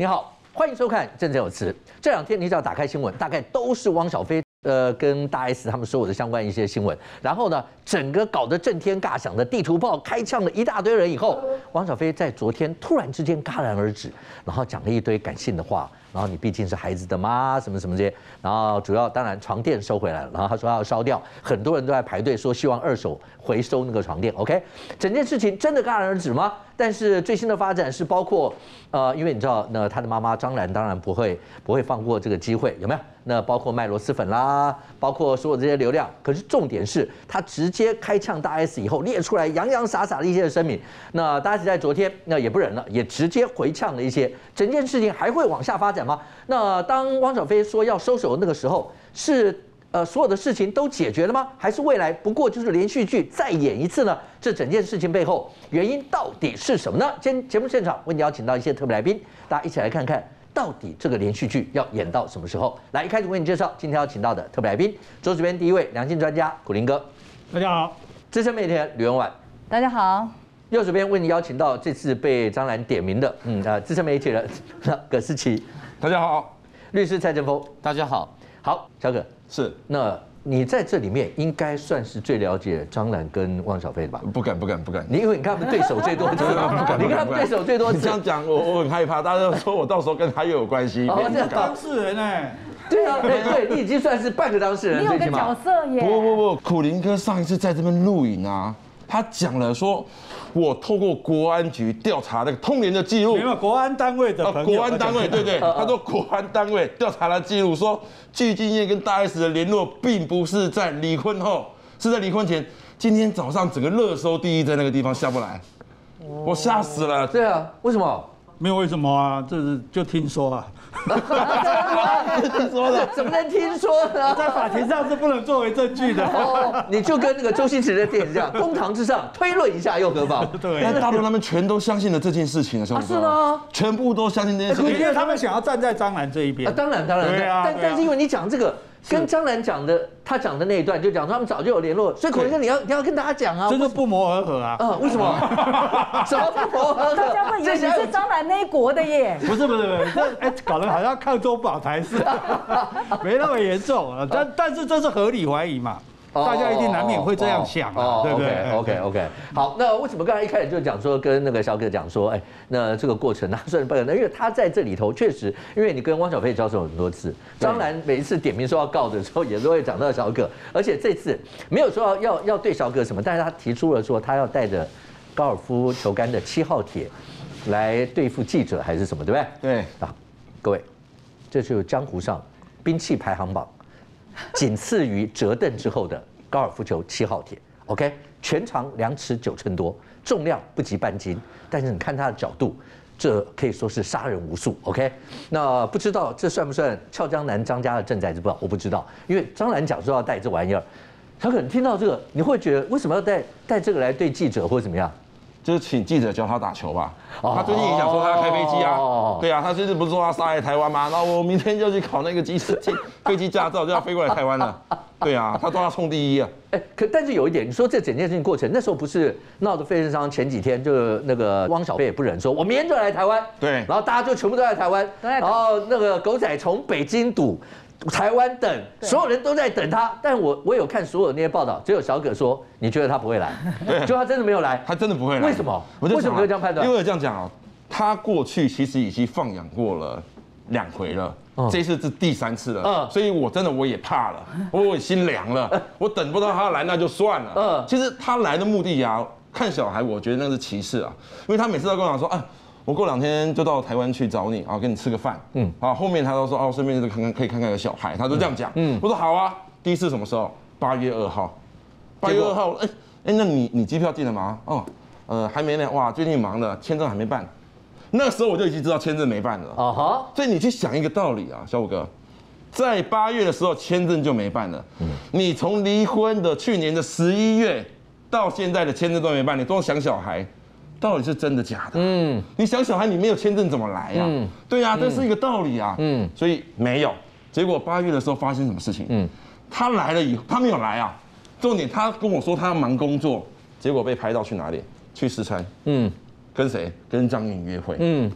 你好，欢迎收看《政治有词》。这两天你只要打开新闻，大概都是汪小菲跟大 S 他们所有的相关一些新闻。然后呢，整个搞得震天尬响的地图炮开枪了一大堆人以后，汪小菲在昨天突然之间戛然而止，然后讲了一堆感性的话。然后你毕竟是孩子的妈，什么什么这些，然后主要当然床垫收回来了，然后他说要烧掉，很多人都在排队说希望二手回收那个床垫。OK， 整件事情真的戛然而止吗？但是最新的发展是包括因为你知道，那他的妈妈张兰当然不会放过这个机会，有没有？那包括卖螺蛳粉啦，包括所有这些流量。可是重点是他直接开呛大 S 以后，列出来洋洋洒洒的一些声明。那大 S 在昨天那也不忍了，也直接回呛了一些。整件事情还会往下发展吗？那当汪小菲说要收手那个时候，是所有的事情都解决了吗？还是未来不过就是连续剧再演一次呢？这整件事情背后原因到底是什么呢？今天节目现场为你邀请到一些特别来宾，大家一起来看看到底这个连续剧要演到什么时候。来，一开始为你介绍今天要请到的特别来宾，左手边第一位两性专家苦苓哥， 大家好； 资深媒体人吕文婉， 大家好； 右手边为你邀请到这次被张兰点名的资深媒体人葛思琪， 大家好； 律师蔡正峰， 大家好。 好，小葛是， 那你在这里面应该算是最了解张兰跟汪小菲的吧？ 不敢。 你因为你看他们对手最多次，你看他们对手最多次。 你这样讲，我很害怕，大家都说我到时候跟他又有关系。 当事人哎， 对啊，对，你已经算是半个当事人， 你有个角色耶。 不，苦苓哥上一次在这边录影啊，他讲了说，我透过国安局调查那个通联的记录， 没有国安单位的朋友， 国安单位对，他说国安单位调查了记录，说具俊晔跟大 S 的联络并不是在离婚后，是在离婚前。今天早上整个热搜第一在那个地方下不来，我吓死了。 对啊，为什么？ 没有为什么啊，这是就听说啊。 听说的，怎么能听说呢？ 在法庭上是不能作为证据的。 哦，你就跟那个周星驰的电影这样，公堂之上推论一下又何妨？ 对， 但是大陆他们全都相信了这件事情啊，兄弟。 是吗？ 全部都相信这件事情， 因为他们想要站在张兰这一边。 当然， 对啊。 但是因为你讲这个。跟张兰讲的，他讲的那一段就讲说他们早就有联络，所以口令你要跟大家讲啊， 这就不谋而合啊。 为什么？什么不谋而合？ 大家会以为你是张兰那一国的耶。 不是，这搞得好像抗中保台似的，没那么严重啊。但是这是合理怀疑嘛。大家一定难免会这样想啊，对不对 ？OK， 好，那为什么刚才一开始就讲说跟那个小葛讲说，那这个过程他算是不可能，因为他在这里头确实，因为你跟汪小菲交手很多次，张兰每一次点名说要告的时候，也都会讲到小葛，而且这次没有说要对小葛什么，但是他提出了说他要带着高尔夫球杆的7号铁来对付记者还是什么，对不对？ 对啊，各位，这就是江湖上兵器排行榜。仅次于折凳之后的高尔夫球7号铁 ，OK， 全长2尺9寸多，重量不及半斤，但是你看它的角度，这可以说是杀人无数 ，OK。那不知道这算不算俏江南张家的镇宅之宝？我不知道，因为张兰讲说要带这玩意儿，他可能听到这个，你会觉得为什么要带这个来对记者或者怎么样？ 就是请记者教他打球吧。他最近也想说他要开飞机啊，对啊，他最近不是说他杀来台湾吗？然后我明天就去考那个飞机驾照，就要飞过来台湾了。对啊，他都要冲第一啊。 但是有一点，你说这整件事情过程，那时候不是闹得沸沸扬扬，前几天就那个汪小菲也不忍说，我明天就来台湾， 对， 然后大家就全部都在台湾，然后那个狗仔从北京堵。台湾等，所有人都在等他，但我有看所有那些报道，只有小葛说，你觉得他不会来，就他真的没有来， 他真的不会来， 为什么？为什么会这样判断？ 因为我这样讲啊，他过去其实已经放养过了2回了，这次是第3次了，所以我也怕了，我也心凉了，我等不到他来那就算了，其实他来的目的啊，看小孩，我觉得那是歧视啊，因为他每次都跟我讲说，我过2天就到台湾去找你啊，跟你吃个饭。后面他都说顺便就可以看看个小孩，他都这样讲。我说好啊。第一次什么时候？8月2号。8月2号，那你机票订了吗？还没呢。哇，最近忙的，签证还没办。那时候我就已经知道签证没办了。所以你去想一个道理啊，小五哥，在8月的时候签证就没办了。你从离婚的去年的11月到现在的签证都没办，你多想小孩。到底是真的假的？你想小孩，你没有签证怎么来呀？对啊，这是一个道理啊。所以没有。结果8月的时候发生什么事情？他来了以后，他没有来啊。重点，他跟我说他要忙工作，结果被拍到去哪里？去4川。跟谁？跟张颖约会。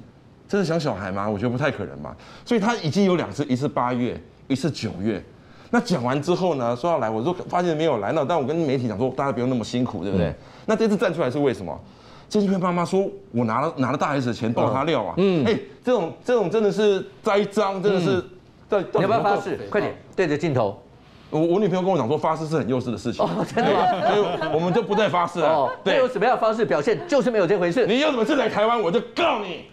真的想小孩吗？我觉得不太可能嘛。所以他已经有2次，一次8月，一次9月。那讲完之后呢，说要来，我就发现没有来。那但我跟媒体讲说，大家不用那么辛苦，对不对？那这次站出来是为什么？这一片妈妈说，我拿了大 S 的钱爆他料啊！这种真的是栽赃，真的是你要不要发誓？快点对着镜头。 我女朋友跟我讲说，发誓是很幼稚的事情。真的吗？所以我们就不再发誓了。 对，有什么样的方式表现，就是没有这回事。 你有什么事来台湾，我就告你。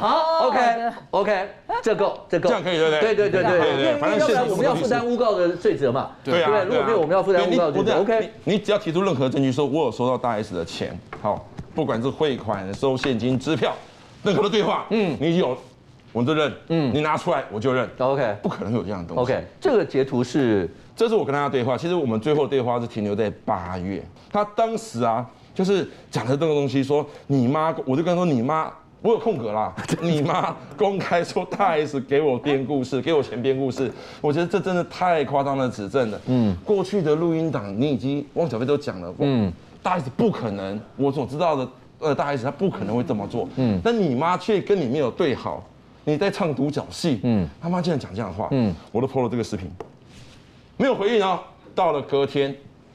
OK， 这够， 这样可以对不对？对，反正要不然我们要负担诬告的罪责嘛。 对啊， 如果没有我们要负担诬告的罪责 ，OK。 你只要提出任何证据，说我有收到大 S 的钱，好，不管是汇款、收现金、支票，任何的对话，你有。我就认，你拿出来我就认 ，OK， 不可能有这样的东西。 OK， 这个截图这是我跟他的对话。其实我们最后对话是停留在8月，他当时啊，就是讲的这个东西，说你妈，我就跟他说你妈，我有空格啦，你妈公开说大 S 给我编故事，给我钱编故事，我觉得这真的太夸张的指证了。过去的录音档你已经汪小菲都讲了，大 S 不可能，我所知道的大 S 他不可能会这么做，但你妈却跟你没有对好。你在唱独角戏，他妈竟然讲这样的话，我都 po 了这个视频，没有回应啊。到了隔天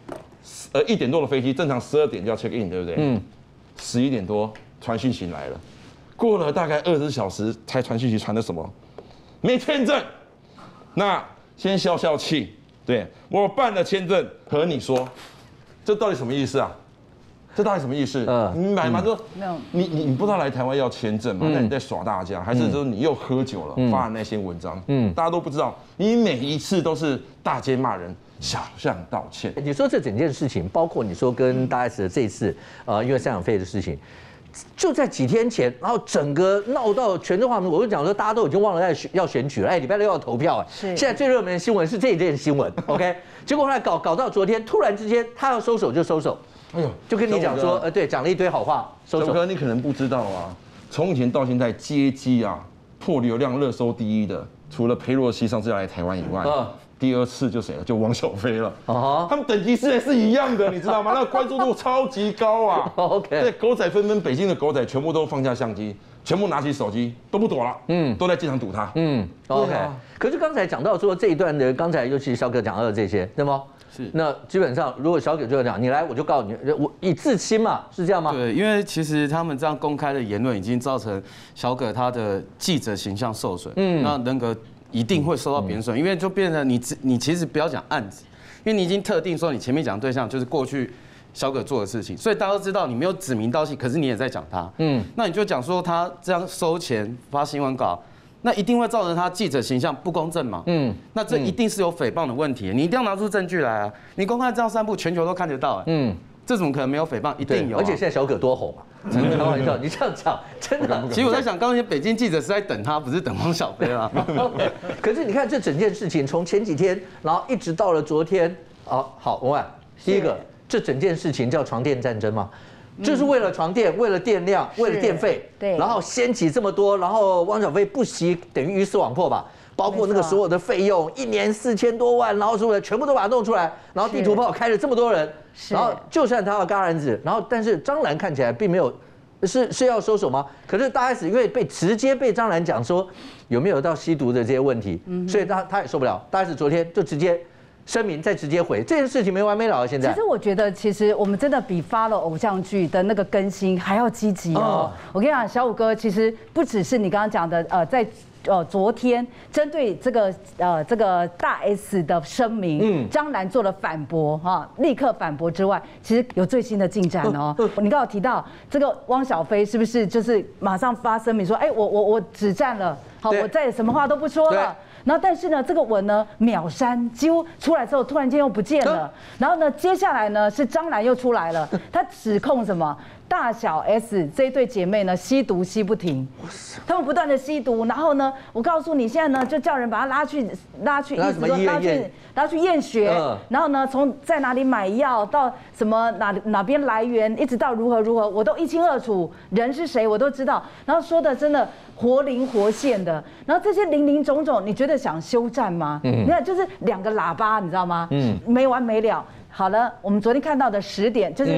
，1点多的飞机，正常12点就要 check in， 对不对？11点多传讯息来了，过了大概24小时才传讯息，传的什么？没签证。那先消气，对我办了签证，和你说，这到底什么意思啊？这到底什么意思？你明白吗？就你不知道来台湾要签证吗？那你在耍大家，还是说你又喝酒了发的那些文章？大家都不知道，你每一次都是大街骂人，小巷道歉。 你说这整件事情，包括你说跟大 S 的这次因为赡养费的事情，就在几天前，然后整个闹到全中华民国，我就讲说大家都已经忘了要选举了，礼拜6要投票，现在最热门的新闻是这一件新闻 ，OK？ 结果后来搞到昨天，突然之间他要收手就收手。哎呦，就跟你讲说，对，讲了一堆好话，收手。 哥，你可能不知道啊，从以前到现在，接机啊破流量热搜第1的，除了裴洛西上次要来台湾以外，第2次就谁了？就汪小菲了。他们等级是一样的，你知道吗？那个关注度超级高啊。 OK， 对，狗仔纷纷，北京的狗仔全部都放下相机，全部拿起手机，都不躲了，都在机场堵他。 OK。可是刚才讲到说这一段的，刚才尤其小葛讲到的这些，对吗？是，那基本上如果小葛就讲，你来我就告诉你，我以自清嘛，是这样吗？ 对，因为其实他们这样公开的言论已经造成小葛他的记者形象受损，那人格一定会受到贬损，因为就变成你其实不要讲案子，因为你已经特定说你前面讲的对象就是过去小葛做的事情，所以大家都知道你没有指名道姓，可是你也在讲他，那你就讲说他这样收钱发新闻稿。那一定会造成他记者形象不公正嘛？那这一定是有诽谤的问题，你一定要拿出证据来啊！你公开这样散布，全球都看得到，这怎么可能没有诽谤？一定有。 而且现在小葛多红啊，真的开玩笑，你这样讲真的。 其实我在想，刚刚那些北京记者是在等他，不是等汪小菲啦。 可是你看这整件事情，从前几天，然后一直到了昨天，好，文婉，第一个，这整件事情叫床垫战争吗？就是为了床垫，为了电量，为了电费， 对， 然后掀起这么多，然后汪小菲不惜等于鱼死网破吧，包括那个所有的费用，1年4000多万，然后什么的全部都把它弄出来，然后地图炮开了这么多人，然后就算他要戛然子，然后但是张兰看起来并没有是要收手吗？可是大 S 因为直接被张兰讲说有没有到吸毒的这些问题，所以他也受不了，大 S 昨天就直接声明再直接回这件事情没完没了。现在其实我觉得，其实我们真的比follow偶像剧的那个更新还要积极哦。我跟你讲，小武哥其实不只是你刚刚讲的，在昨天针对这个大 S 的声明，张兰做了反驳哈，立刻反驳之外，其实有最新的进展哦。你刚刚有提到这个汪小菲是不是就是马上发声明说，哎，我止战了，好，我再什么话都不说了。然后，但是呢，这个文呢秒删，几乎出来之后突然间又不见了。然后呢，接下来呢是张兰又出来了，她指控什么？大小 S 这一对姐妹呢吸毒吸不停，他们不断的吸毒，然后呢，我告诉你，现在呢就叫人把他拉去，意思说拉去验血，然后呢从在哪里买药到什么哪边来源，一直到如何，我都一清二楚，人是谁我都知道。然后说的真的活灵活现的，然后这些林林总总，你觉得想休战吗？你看就是2个喇叭，你知道吗？没完没了。好了，我们昨天看到的10点就是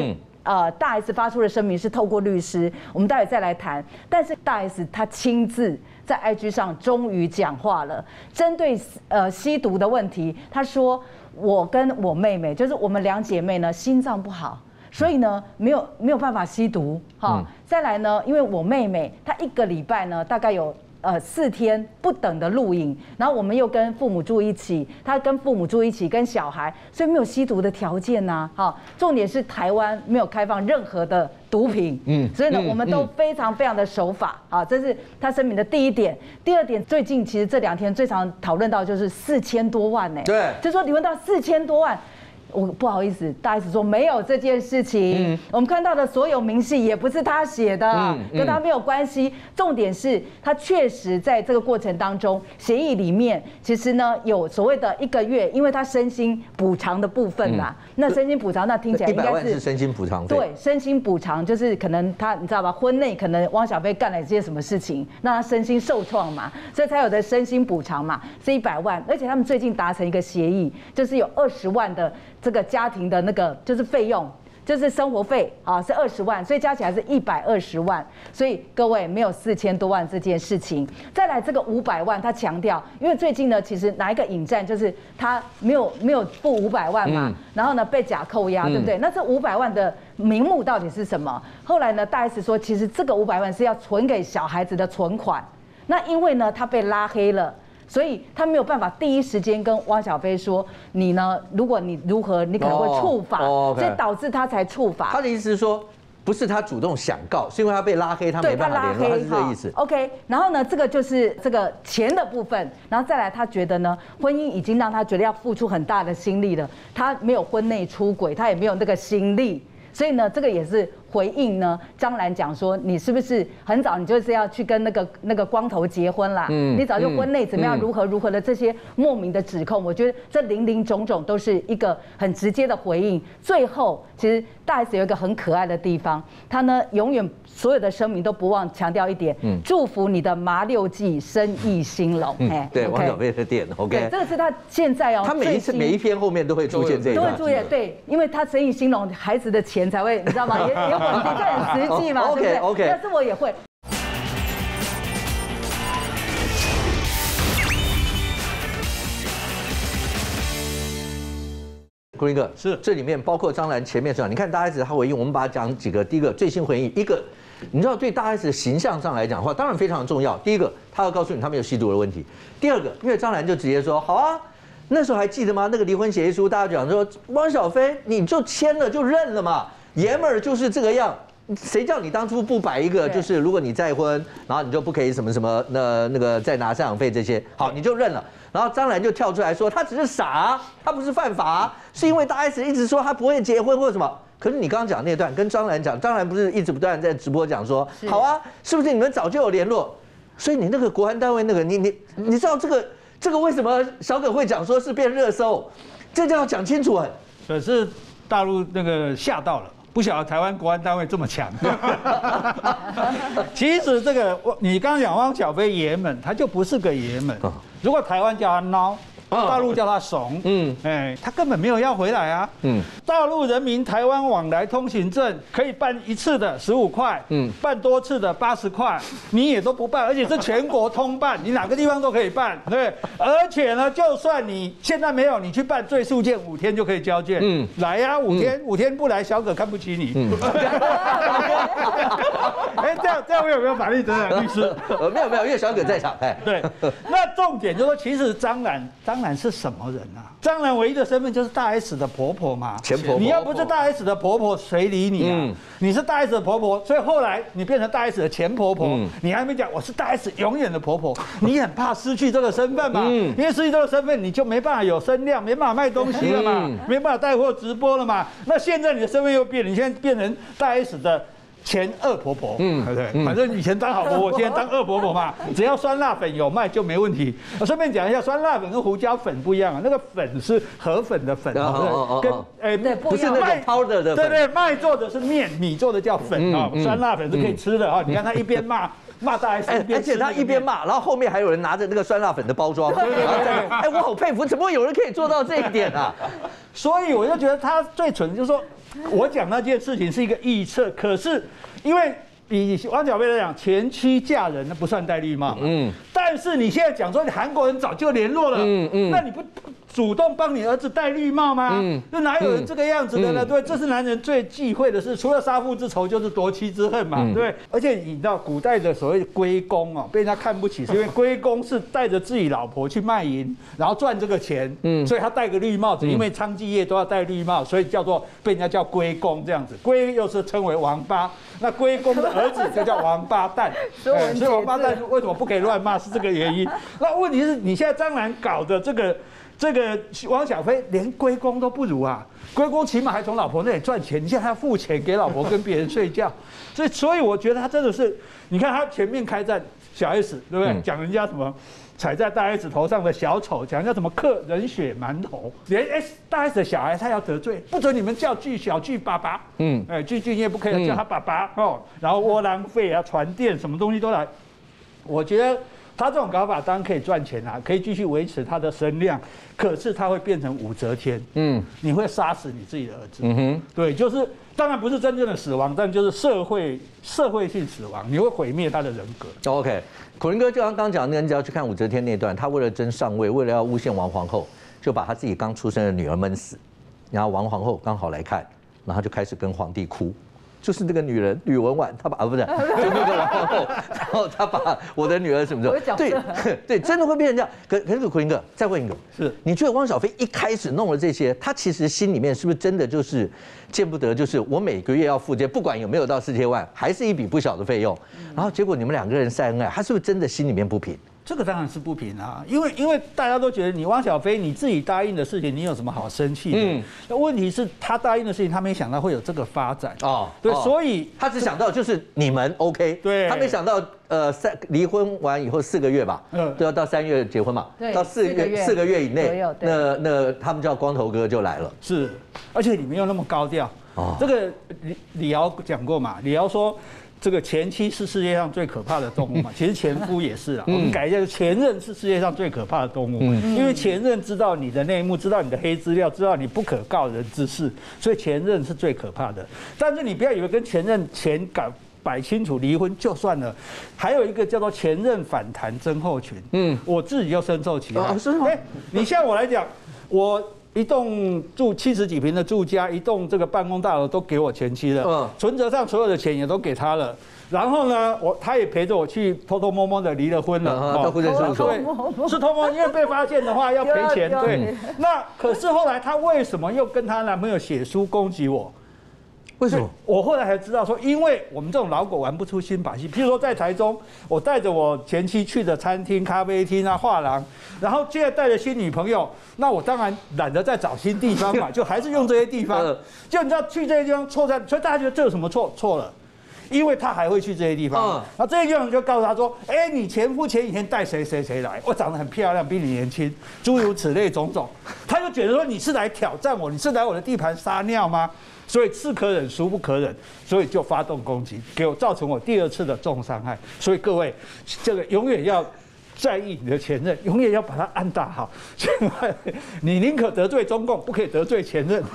大 S 发出的声明是透过律师，我们待会再来谈。但是大 S 她亲自在 IG 上终于讲话了，针对吸毒的问题，她说我跟我妹妹，就是我们2姐妹呢，心脏不好。所以呢，没有办法吸毒，哈。再来呢，因为我妹妹她1个礼拜呢，大概有4天不等的录影，然后我们又跟父母住一起，她跟父母住一起，跟小孩，所以没有吸毒的条件呐，哈。重点是台湾没有开放任何的毒品，所以呢，我们都非常非常的守法，啊，这是她声明的第一点。第二点，最近其实这2天最常讨论到就是4000多万呢， 对， 就说你问到4000多万。我不好意思，大 S 说没有这件事情。我们看到的所有明细也不是他写的，跟他没有关系。重点是他确实在这个过程当中，协议里面其实呢有所谓的1个月，因为他身心补偿的部分啦。那身心补偿那听起来应该 100万是身心补偿费。 对，身心补偿就是可能他你知道吧，婚内可能汪小菲干了一些什么事情，让他身心受创嘛，所以才有的身心补偿嘛，是100万。而且他们最近达成一个协议，就是有20万的。这个家庭的那个就是费用，就是生活费啊，是20万，所以加起来是120万。所以各位没有4000多万这件事情。再来这个500万，他强调，因为最近呢，其实哪一个引战就是他没有付500万嘛，然后呢被假扣押，对不对？那这500万的名目到底是什么？后来呢，大 S 说，其实这个500万是要存给小孩子的存款。那因为呢，他被拉黑了。所以他没有办法第一时间跟汪小菲说，你呢？如果你如何，你可能会触法，所以导致他才触法。 他的意思是说，不是他主动想告，是因为他被拉黑，他没办法联络，他是这个意思。 OK， 然后呢，这个就是这个钱的部分，然后再来，他觉得呢，婚姻已经让他觉得要付出很大的心力了，他没有婚内出轨，他也没有那个心力，所以呢，这个也是。回应呢，张兰讲说，你是不是很早你就是要去跟那个光头结婚啦？你早就婚内怎么样如何的这些莫名的指控，我觉得这林林总总都是一个很直接的回应。最后，其实大 S 有一个很可爱的地方，他呢永远所有的声明都不忘强调一点，祝福你的麻六记生意兴隆。 对，汪小菲的店 ，OK， 对，这个是他现在他每一篇后面都会出现这一段， 都会出现，对，因为他生意兴隆，孩子的钱才会，你知道吗？也稳定，这很实际嘛，对不对 ？OK， 但是我也会。 郭林哥是这里面包括张兰前面讲，你看大 S 他回应，我们把它讲几个。第一个最新回应，一个你知道对大 S 的形象上来讲的话，当然非常重要。第一个，他要告诉你他没有吸毒的问题。第二个，因为张兰就直接说，好啊。那时候还记得吗？那个离婚协议书，大家讲说汪小菲你就签了就认了嘛，爷们儿就是这个样。谁叫你当初不摆一个，就是如果你再婚，然后你就不可以什么什么那个再拿赡养费这些，好你就认了。然后张兰就跳出来说，他只是傻，他不是犯法，是因为大 S 一直说他不会结婚或者什么。可是你刚刚讲那段跟张兰讲，张兰不是一直不断在直播讲说，好啊，是不是你们早就有联络？所以你那个国安单位那个，你知道这个为什么小葛会讲说是变热搜？这就要讲清楚。 可是大陆那个吓到了。不晓得台湾国安单位这么强。其实这个你刚刚讲汪小菲爷们，他就不是个爷们。如果台湾叫他孬，大陆叫他怂，他根本没有要回来啊。大陆人民台湾往来通行证可以办1次的15块，办多次的80块，你也都不办，而且是全国通办，你哪个地方都可以办，对。而且呢，就算你现在没有，你去办最速件5天就可以交件，来呀，5天不来，小葛看不起你。这样我有没有法律责任？律师？ 没有，因为小葛在场。 对。那重点就是说，其实张兰是什么人啊？张兰唯一的身份就是大 S 的婆婆嘛， 前婆婆。 你要不是大 S 的婆婆，谁理你啊？你是大 S 的婆婆，所以后来你变成大 S 的前婆婆，你还没讲我是大 S 永远的婆婆，你很怕失去这个身份嘛？因为失去这个身份，你就没办法有声量，没办法卖东西了嘛，没办法带货直播了嘛。那现在你的身份又变了，你现在变成大 S 的前二婆婆，对不对？反正以前当好婆婆，现在当二婆婆嘛。只要酸辣粉有卖就没问题。我顺便讲一下，酸辣粉跟胡椒粉不一样啊，那个粉是河粉的粉，跟不是那种 powder 的粉， 对，麦做的是面，米做的叫粉啊。酸辣粉是可以吃的啊。你看他一边骂骂大 S， 而且他一边骂，然后后面还有人拿着那个酸辣粉的包装，哎，我好佩服，怎么会有人可以做到这一点啊？ 所以我就觉得他最蠢的就是说，我讲那件事情是一个臆测，可是因为以汪小菲来讲，前妻嫁人那不算戴绿帽，但是你现在讲说你韩国人早就联络了，那你不主动帮你儿子戴绿帽吗？就哪有人这个样子的呢？对，这是男人最忌讳的事，除了杀父之仇就是夺妻之恨嘛，对。而且你知道古代的所谓龟公哦，被人家看不起，是因为龟公是带着自己老婆去卖淫，然后赚这个钱，所以他戴个绿帽子，因为娼妓业都要戴绿帽，所以叫做被人家叫龟公这样子。龟又是称为王八，那龟公的儿子就叫王八蛋，所以王八蛋为什么不可以乱骂？是这个原因。那问题是你现在张兰搞的这个汪小菲连龟公都不如啊！龟公起码还从老婆那里赚钱，你现在还要付钱给老婆跟别人睡觉，所以我觉得他真的是，你看他全面开战小 S， 对不对？讲人家什么踩在大 S 头上的小丑，讲人家什么嗑人血馒头，连大 S 的小孩他要得罪，不准你们叫小巨爸爸，巨俊业不可以叫他爸爸哦，然后窝囊废啊、传电什么东西都来，我觉得。他这种搞法当然可以赚钱啊，可以继续维持他的声量，可是他会变成武则天，你会杀死你自己的儿子，对，就是当然不是真正的死亡，但就是社会性死亡，你会毁灭他的人格。 OK， 苦苓哥就刚讲那个，你只要去看武则天那段，他为了争上位，为了要诬陷王皇后，就把他自己刚出生的女儿闷死，然后王皇后刚好来看，然后就开始跟皇帝哭。就是那个女人吕文婉，她把不是，就那个王皇后，然后她把我的女儿什么的，对，真的会变成这样。可是苦苓哥，再问一个， 是你觉得汪小菲一开始弄了这些，他其实心里面是不是真的就是见不得，就是我每个月要付这，不管有没有到4000万，还是一笔不小的费用。然后结果你们2个人晒恩爱，他是不是真的心里面不平？ 这个当然是不平啊，因为大家都觉得你汪小菲你自己答应的事情，你有什么好生气的？那问题是他答应的事情，他没想到会有这个发展对，所以他只想到就是你们 OK， 对，他没想到离婚完以后4个月吧，都要到3月结婚嘛，到4个月以内，那他们叫光头哥就来了， 是，而且你们又那么高调，这个李敖讲过嘛，李敖说。这个前妻是世界上最可怕的动物嘛？其实前夫也是啦。我们改一下，前任是世界上最可怕的动物，因为前任知道你的内幕，知道你的黑资料，知道你不可告人之事，所以前任是最可怕的。但是你不要以为跟前任摆清楚离婚就算了，还有一个叫做前任反弹症候群。我自己就深受其害。是吗？你像我来讲，我。一栋住70几平的住家，一栋这个办公大楼都给我前妻了，存折上所有的钱也都给他了。然后呢，他也陪着我去偷偷摸摸的离了婚了， 到户政事务所， 对，是偷摸，因为被发现的话要赔钱。对，那可是后来她为什么又跟她男朋友写书攻击我？ 为什么？ 我后来才知道说，因为我们这种老狗玩不出新把戏。譬如说在台中，我带着我前妻去的餐厅、咖啡厅啊、画廊，然后现在带着新女朋友，那我当然懒得再找新地方嘛，就还是用这些地方。就你知道去这些地方错在，所以大家觉得这有什么错？错了。因为他还会去这些地方，然后这些地方就告诉他说：“哎，你前夫前几天带谁来？我长得很漂亮，比你年轻，诸如此类种种。”他就觉得说你是来挑战我，你是来我的地盘撒尿吗？所以是可忍孰不可忍，所以就发动攻击，给我造成我第2次的重伤害。所以各位，这个永远要在意你的前任，永远要把他按打好。你宁可得罪中共，不可以得罪前任。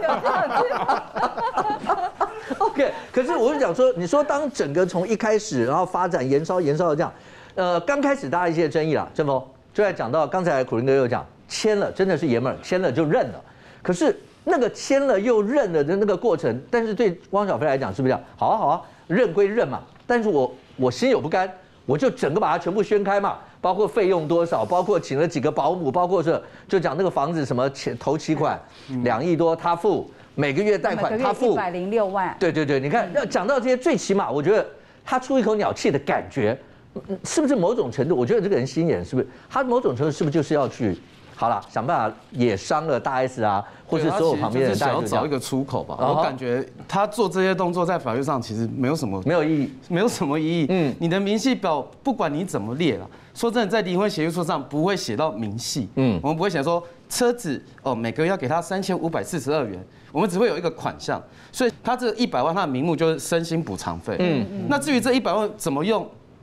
OK， 可是我是讲说，你说当整个从一开始，然后发展延烧到这样，刚开始大家一些争议啦，正峰就在讲到刚才苦苓哥又讲签了，真的是爷们儿，签了就认了。可是那个签了又认了的那个过程，但是对汪小菲来讲是不是这样？好啊，认归认嘛，但是我心有不甘，我就整个把它全部宣开嘛，包括费用多少，包括请了几个保姆，包括是就讲那个房子什么头期款2亿多他付。每个月贷款他付 106万， 对，你看要讲到这些，最起码我觉得他出一口鸟气的感觉，是不是某种程度？我觉得这个人心眼是不是？他某种程度是不是就是要去好了想办法也伤了大 S 啊，或是所有旁边的人， 想要找一个出口吧。我感觉他做这些动作在法律上其实没有什么意义，没有什么意义。你的明细表不管你怎么列了，说真的，在离婚协议书上不会写到明细。我们不会写说车子每个月要给他3542元。我们只会有一个款项，所以他这100万，他的名目就是身心补偿费。那至于这100万怎么用，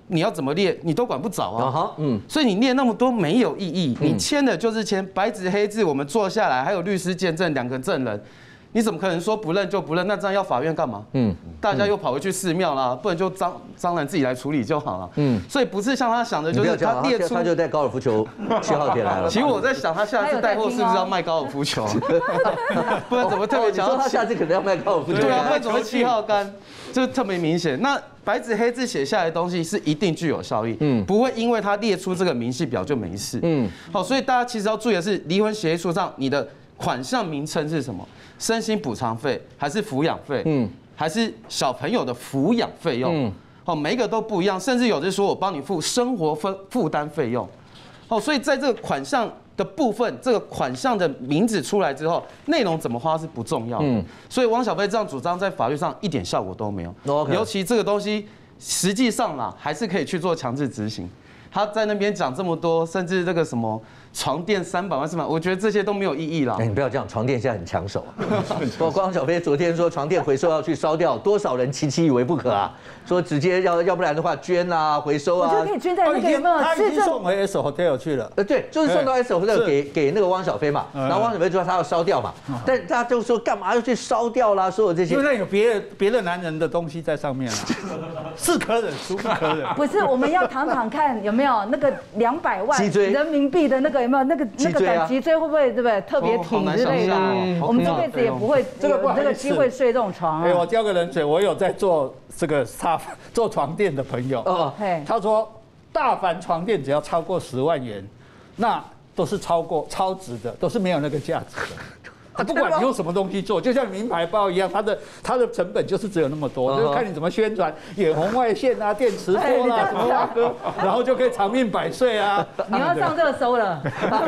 你要怎么列，你都管不着啊。所以你列那么多没有意义，你签的就是签，白纸黑字，我们坐下来，还有律师见证2个证人。你怎么可能说不认就不认？那这样要法院干嘛？大家又跑回去寺庙啦，不然就张然自己来处理就好了。所以不是像他想的，就是他列出他就带高尔夫球7号铁来了。 其实我在想，他下次带货是不是要卖高尔夫球？不然怎么特别讲？ 他下次可能要卖高尔夫球。 对啊，不然怎么7号杆就特别明显？那白纸黑字写下来的东西是一定具有效力，不会因为他列出这个明细表就没事。好，所以大家其实要注意的是，离婚协议书上你的款项名称是什么？身心补偿费还是抚养费？还是小朋友的抚养费用？哦，每一个都不一样，甚至有的说我帮你付生活负担费用。哦，所以在这个款项的部分，这个款项的名字出来之后，内容怎么花是不重要的。所以汪小菲这样主张在法律上一点效果都没有。尤其这个东西实际上啦，还是可以去做强制执行。他在那边讲这么多，甚至这个什么床垫300万400万，我觉得这些都没有意义啦。 你不要这样，床垫现在很抢手啊。汪小菲昨天说床垫回收要去烧掉，多少人期以为不可啊？说直接要不然的话捐啊回收啊。 我觉得可以捐在那个有没有？ 他已经送回 S Hotel 去了。 对，就是送到 S Hotel 给那个汪小菲嘛。然后汪小菲说他要烧掉嘛，但大家就说干嘛要去烧掉啦？所有这些， 因为那有别的男人的东西在上面啊，是可忍孰不可忍。 不是，我们要躺躺看有没有那个200万人民币的那个有没有那个脊椎会不会对不对特别挺之类的？我们这辈子也不会有这个机会睡这种床啊。 我浇个冷水，我有在做这个做床垫的朋友，他说大凡床垫只要超过10万元，那都是超值的，都是没有那个价值的。不管你用什么东西做，就像名牌包一样，它的成本就是只有那么多，就是看你怎么宣传，远红外线啊、电磁波啦、什么哇哥，然后就可以长命百岁啊。 你要上热搜了，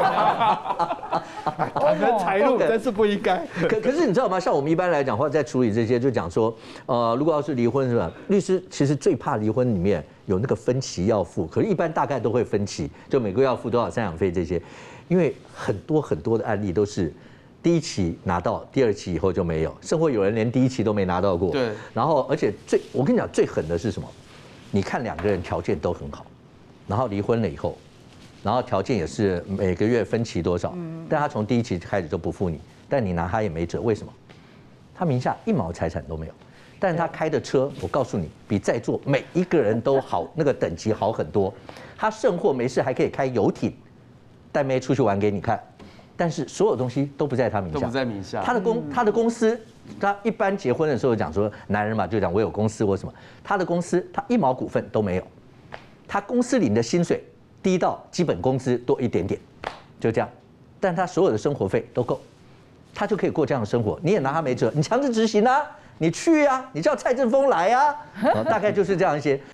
挡人财路真是不应该。 可是你知道吗？像我们一般来讲话，在处理这些，就讲说，如果要是离婚是吧？律师其实最怕离婚里面有那个分期要付，可是一般大概都会分期，就每个月要付多少赡养费这些，因为很多的案例都是。第1期拿到，第2期以后就没有，甚或有人连第1期都没拿到过。 对。 然后，而且我跟你讲，最狠的是什么？你看2个人条件都很好，然后离婚了以后，然后条件也是每个月分期多少，但他从第1期开始就不付你，但你拿他也没辙，为什么？他名下1毛财产都没有，但是他开的车，我告诉你，比在座每一个人都好，那个等级好很多。他甚或没事还可以开游艇，带妹出去玩给你看。但是所有东西都不在他名下， 都不在名下。 他的公司，他一般结婚的时候讲说，男人嘛就讲我有公司或什么，他的公司他1毛股份都没有，他公司领的薪水低到基本工资多一点点，就这样，但他所有的生活费都够，他就可以过这样的生活，你也拿他没辙，你强制执行啊，你去啊，你叫蔡正峰来啊，大概就是这样一些。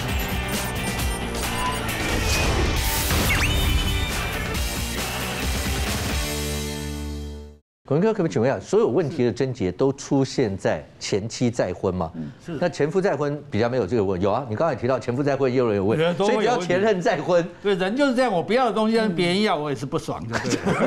孔哥，可不可以请问一下，所有问题的症结都出现在前妻再婚吗？是。那前夫再婚比较没有这个问，有啊。你刚才提到前夫再婚，也有人有问，所以只要前任再婚， 对，人就是这样，我不要的东西让别人要，我也是不爽的，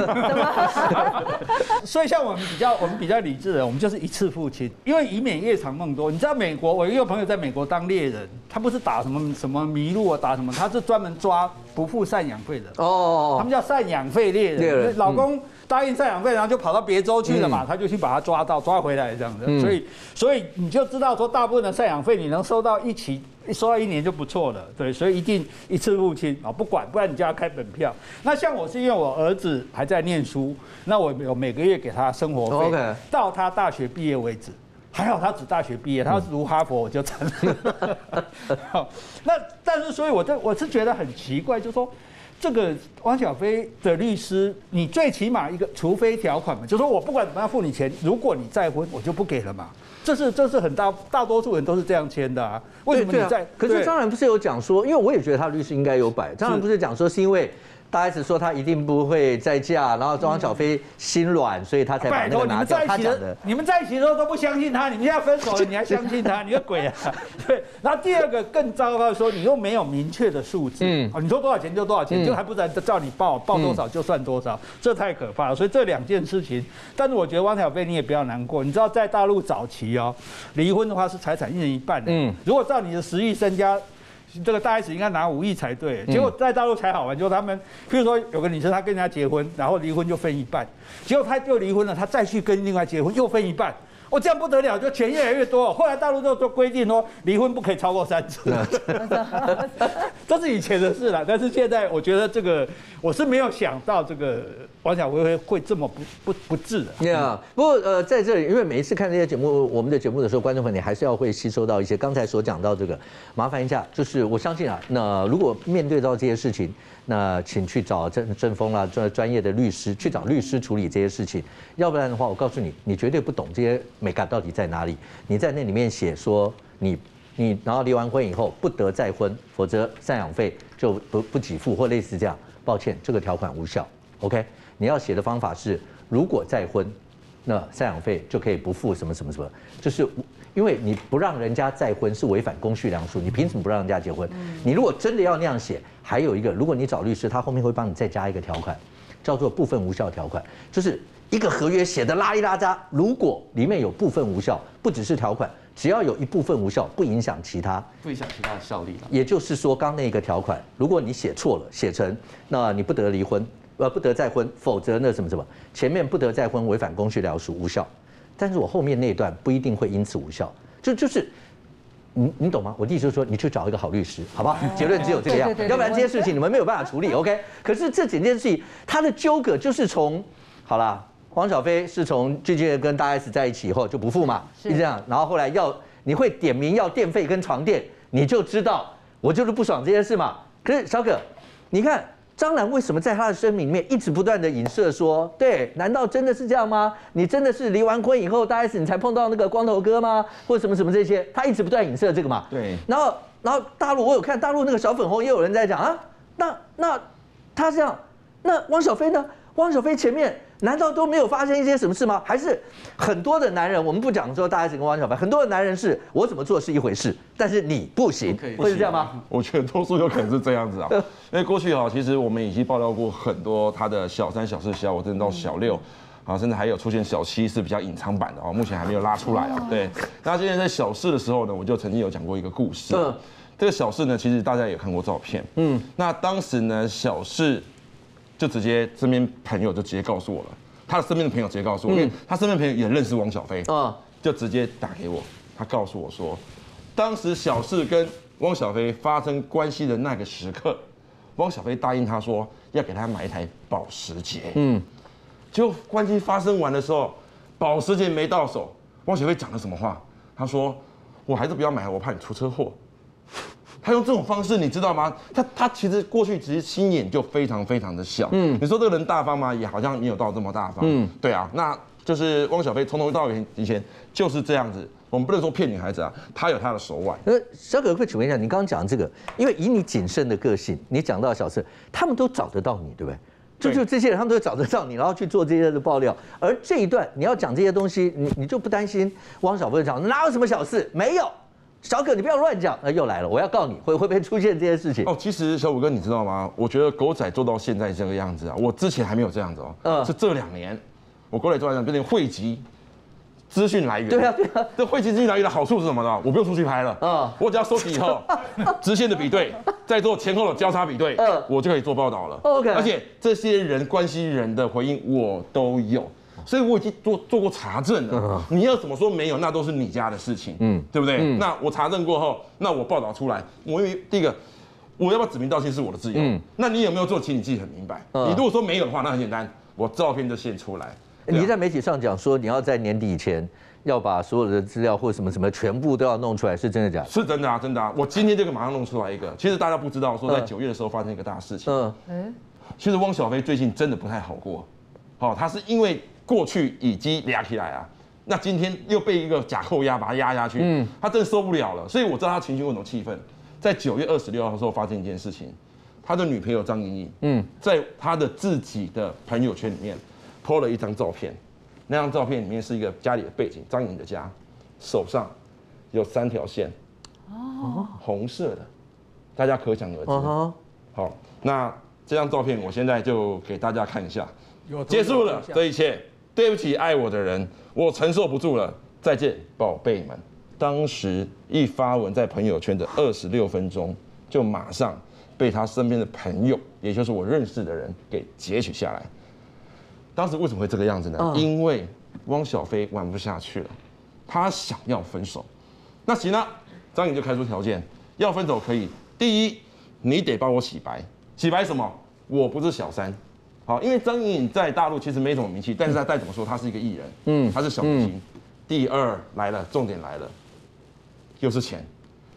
对。所以像我们比较理智的，我们就是一次付清，因为以免夜长梦多。你知道美国，我一个朋友在美国当猎人，他不是打什么麋鹿啊，打什么，他是专门抓不付赡养费的。哦。他们叫赡养费猎人，老公答应赡养费，然后就跑到别州去了嘛，他就去把他抓回来这样的，所以你就知道说，大部分的赡养费你能收到收到1年就不错了，对，所以一定一次付清啊，不然你就要开本票。那像我是因为我儿子还在念书，那我有每个月给他生活费，到他大学毕业为止。还好他只大学毕业，他要是读哈佛我就惨了。那但是所以我是觉得很奇怪，就是说。这个汪小菲的律师，你最起码一个除非条款嘛，就是说我不管怎么样付你钱，如果你再婚，我就不给了嘛。这是很大多数人都是这样签的啊。为什么你在？ 可是张然不是有讲说，因为我也觉得他律师应该有摆。张然不是讲说是因为大 S 说他一定不会再嫁，然后汪小菲心软，所以他才把那个拿掉。他讲的， 你们在一起的时候都不相信他，你们现在分手了，你还相信他？你个鬼啊！对。然后第二个更糟糕的说，你又没有明确的数字，你说多少钱就多少钱，就还不然照你报多少就算多少，这太可怕了。所以这2件事情，但是我觉得汪小菲你也不要难过，你知道在大陆早期哦，离婚的话是财产1人1半的，如果照你的10亿身家。 这个大 S 应该拿5亿才对，结果在大陆才好玩，就他们，譬如说有个女生她跟人家结婚，然后离婚就分一半，结果她又离婚了，她再去跟另外结婚又分一半。这样不得了，就钱越来越多。后来大陆就规定说，离婚不可以超过3次，这是以前的事了。但是现在，我觉得这个我是没有想到这个王小飞会这么不智的。 不过在这里，因为每一次看这些节目，我们的节目的时候，观众朋友你还是要会吸收到一些刚才所讲到这个。麻烦一下，就是我相信啊，那如果面对到这些事情，那请去找郑峰啦，专业的律师去找律师处理这些事情。要不然的话，我告诉你，你绝对不懂这些美感到底在哪里。你在那里面写说你然后离完婚以后不得再婚，否则赡养费就不给付或类似这样。抱歉，这个条款无效。OK， 你要写的方法是，如果再婚，那赡养费就可以不付什么什么什么，就是因为你不让人家再婚是违反公序良俗，你凭什么不让人家结婚？你如果真的要那样写，还有一个，如果你找律师，他后面会帮你再加一个条款，叫做部分无效条款，就是一个合约写的拉里拉扎，如果里面有部分无效，不只是条款，只要有一部分无效，不影响其他， 不影响其他的效力了。 也就是说，刚那个条款，如果你写错了，写成那你不得离婚，不得再婚，否则那什么什么，前面不得再婚违反公序良俗无效。但是我后面那一段不一定会因此无效，就是你懂吗？我的意思就是说，你去找一个好律师，好不好？结论只有这个样，要不然这些事情你们没有办法处理。OK， 可是这整件事情它的纠葛就是从好啦，黄小飞是从最近跟大 S 在一起以后就不付嘛，是这样，然后后来你会点名要电费跟床垫，你就知道我就是不爽这件事嘛。可是小可，你看。张兰为什么在他的声明里面一直不断的影射说，对，难道真的是这样吗？你真的是离完婚以后，大 S 你才碰到那个光头哥吗？或者什么什么这些，他一直不断影射这个嘛。 对。 然后大陆我有看大陆那个小粉红，也有人在讲啊，那他这样，那汪小菲呢？汪小菲前面难道都没有发生一些什么事吗？还是很多的男人，我们不讲说大 S 跟汪小菲，很多的男人是我怎么做是一回事，但是你不行，会是这样吗？ 我觉得多数有可能是这样子啊，因为过去其实我们已经报道过很多他的小三、小四、小五，甚至到小六。甚至还有出现小七是比较隐藏版的目前还没有拉出来啊。对，那今天在小四的时候呢，我就曾经有讲过一个故事。这个小四呢，其实大家也看过照片。那当时呢，小四就直接身边朋友就直接告诉我了，他的身边的朋友直接告诉我，因为他身边朋友也认识汪小菲，就直接打给我，他告诉我说，当时小四跟汪小菲发生关系的那个时刻，汪小菲答应他说要给他买一台保时捷。结果关系发生完的时候，保时捷没到手，汪小菲讲了什么话？他说：“我还是不要买，我怕你出车祸。”他用这种方式，你知道吗？他其实过去其实心眼就非常非常的小。你说这个人大方吗？也好像没有到这么大方。对啊，那就是汪小菲从头到尾以前就是这样子。我们不能说骗女孩子啊，他有他的手腕。 小可会请问一下，你刚刚讲这个，因为以你谨慎的个性，你讲到小四，他们都找得到你，对不对？就这些人，他们都会找得到你，然后去做这些的爆料。而这一段你要讲这些东西，你就不担心汪小菲讲哪有什么小事？没有，小可你不要乱讲。又来了，我要告你，会不会出现这些事情？ 其实小五哥你知道吗？我觉得狗仔做到现在这个样子啊，我之前还没有这样子是这2年，我狗仔做到这样变成汇集资讯来源。对啊。这汇集资讯来源的好处是什么呢？我不用出去拍了，我只要收集以后，直线的比对，再做前后的交叉比对，我就可以做报道了。OK， 而且这些人关系人的回应我都有，所以我已经做过查证了。你要怎么说没有，那都是你家的事情，对不对？那我查证过后，那我报道出来，我因为第一个，我要不要指名道姓是我的自由。那你有没有做，请你自己很明白。你如果说没有的话，那很简单，我照片就现出来。 你在媒体上讲说你要在年底以前要把所有的资料或什么什么全部都要弄出来，是真的假的？是真的啊，真的啊！我今天就马上弄出来一个。其实大家不知道，说在9月的时候发生一个大事情。其实汪小菲最近真的不太好过。他是因为过去已经压起来啊，那今天又被一个假扣押把他压下去，他真的受不了了。所以我知道他情绪为什么气愤。在9月26号的时候发生一件事情，他的女朋友张莹莹，在他的自己的朋友圈里面po了一张照片。那张照片里面是一个家里的背景，张颖的家，手上有3条线，红色的，大家可想而知。好，那这张照片我现在就给大家看一下。结束了这一切，对不起爱我的人，我承受不住了，再见宝贝们。当时一发文在朋友圈的26分钟就马上被他身边的朋友，也就是我认识的人给截取下来。当时为什么会这个样子呢？因为汪小菲玩不下去了，他想要分手。那行了，张颖就开出条件，要分手可以，第一，你得帮我洗白，洗白什么？我不是小三。好，因为张颖在大陆其实没什么名气，但是他再怎么说，他是一个艺人，他是小明星。第二来了，重点来了，又是钱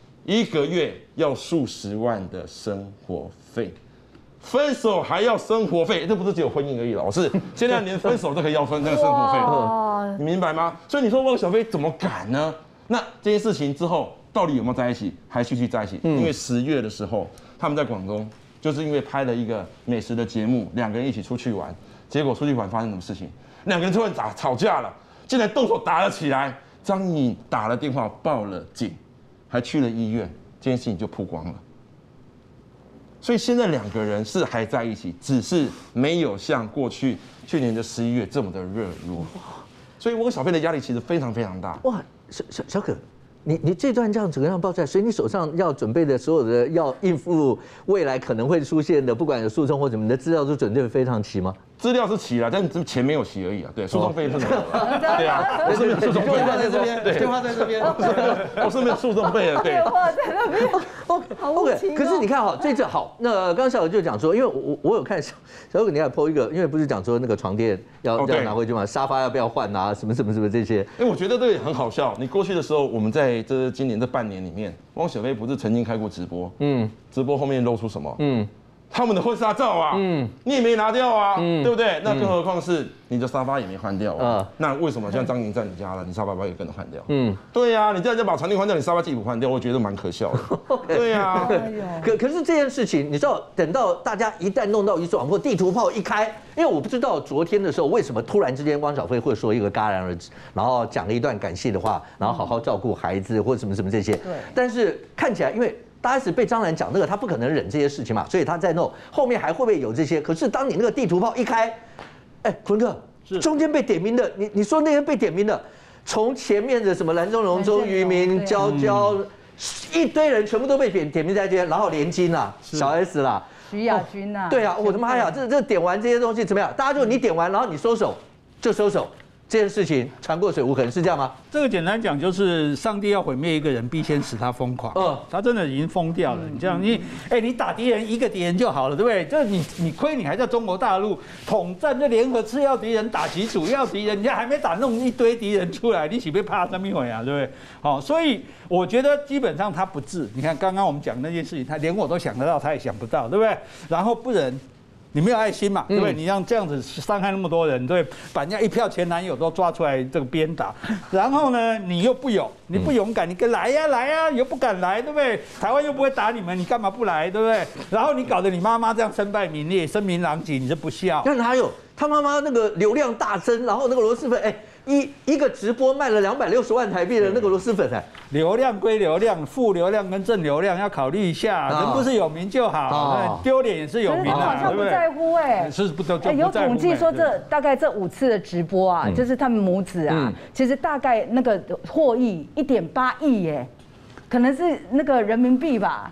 ，1个月要数十万的生活费，分手还要生活费，这不是只有婚姻而已了，老师，现在连分手都可以要分那个生活费，你明白吗？所以你说汪小菲怎么敢呢？那这件事情之后到底有没有在一起，还继续在一起？因为10月的时候他们在广东，就是因为拍了一个美食的节目，2个人一起出去玩，结果出去玩发生什么事情？2个人突然吵架了，竟然动手打了起来。张颖打了电话报了警，还去了医院，这件事情就曝光了。所以现在2个人是还在一起，只是没有像过去去年的11月这么的热络。所以汪小菲的压力其实非常非常大。 哇，小可，你这段这样整个样爆出来，所以你手上要准备的所有的要应付未来可能会出现的，不管有诉讼或什么，你的资料都准备得非常齐吗？ 资料是齐了，但是钱没有齐而已啊。对，诉讼费是没有了。对啊，我是没有诉讼费， 电话在这边，电话在这边， 我是没有诉讼费的。对， 电话在那边。好无情。 可是你看哈，这好，那刚刚小可就讲说，因为我有看小可你还 po 一个，因为不是讲说那个床垫要拿回去嘛，沙发要不要换啊，什么这些。 因为我觉得这个也很好笑。你过去的时候，我们在今年这半年里面，汪小菲不是曾经开过直播，直播后面露出什么？他们的婚纱照啊，你也没拿掉啊，对不对？那更何况是你的沙发也没换掉啊。那为什么像张颖在你家了，你沙发也跟着换掉？对呀，你这样就把床垫换掉，你沙发自己不换掉，我觉得蛮可笑的。对呀， 可是这件事情，你知道，等到大家一旦弄到鱼死网破，地图炮一开，因为我不知道昨天的时候为什么突然之间汪小菲会说一个戛然而止，然后讲了一段感谢的话，然后好好照顾孩子或什么这些。对。但是看起来，因为大 S 被张兰讲那个，他不可能忍这些事情嘛，所以他在弄后面还会不会有这些？可是当你那个地图炮一开，坤哥，中间被点名的，你说那些被点名的，从前面的什么蓝宗荣、周渝民、娇，一堆人全部都被点名在这边，然后连金啦、小 S 啦、 徐亚军呐， 对啊，我的妈呀，这点完这些东西怎么样？大家就你点完，然后你收手就收手。这件事情船过水无痕是这样吗？ 这个简单讲就是上帝要毁灭一个人，必先使他疯狂。他真的已经疯掉了。你这样，你打敌人一个敌人就好了，对不对？就是你亏你还在中国大陆统战，就联合次要敌人打击主要敌人，你还没打弄一堆敌人出来，你岂不怕什么鬼啊？对不对？好，所以我觉得基本上他不治。你看刚刚我们讲那件事情，他连我都想得到，他也想不到，对不对？然后不忍。你没有爱心嘛，对不对？你让这样子伤害那么多人，对，把人家一票前男友都抓出来这个鞭打，然后呢，你又不勇敢，你跟来呀，又不敢来，对不对？台湾又不会打你们，你干嘛不来，对不对？然后你搞得你妈妈这样身败名裂、声名狼藉，你这不孝。 那哪有他妈妈那个流量大增，然后那个螺蛳粉，一个直播卖了260万台币的那个螺蛳粉， 流量归流量，负流量跟正流量要考虑一下，人不是有名就好，丢脸也是有名啊，好像不在乎是不都有统计说大概这5次的直播啊，就是他们母子啊，其实大概那个获益1.8亿耶，可能是那个人民币吧。